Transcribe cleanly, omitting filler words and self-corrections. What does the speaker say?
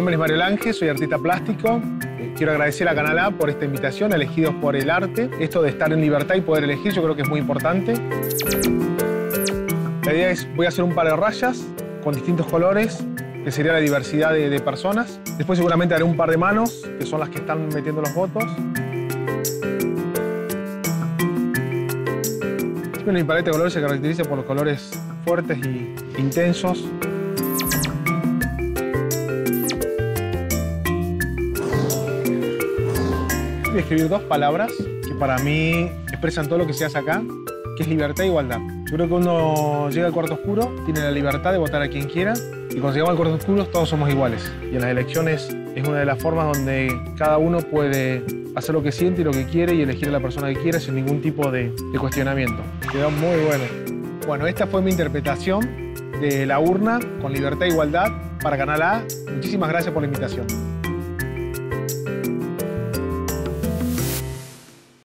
nombre es Mario Lange, soy artista plástico. Quiero agradecer a Canal A por esta invitación, Elegidos por el Arte. Esto de estar en libertad y poder elegir, yo creo que es muy importante. La idea es, voy a hacer un par de rayas con distintos colores, que sería la diversidad de personas. Después seguramente haré un par de manos, que son las que están metiendo los votos. Mi paleta de colores se caracteriza por los colores fuertes y intensos. Voy a escribir dos palabras que para mí expresan todo lo que se hace acá, que es libertad e igualdad. Yo creo que uno llega al cuarto oscuro, tiene la libertad de votar a quien quiera, y cuando llegamos al cuarto oscuro todos somos iguales. Y en las elecciones es una de las formas donde cada uno puede hacer lo que siente y lo que quiere y elegir a la persona que quiera sin ningún tipo de cuestionamiento. Quedó muy bueno. Bueno, esta fue mi interpretación de La Urna con libertad e igualdad para Canal A. Muchísimas gracias por la invitación.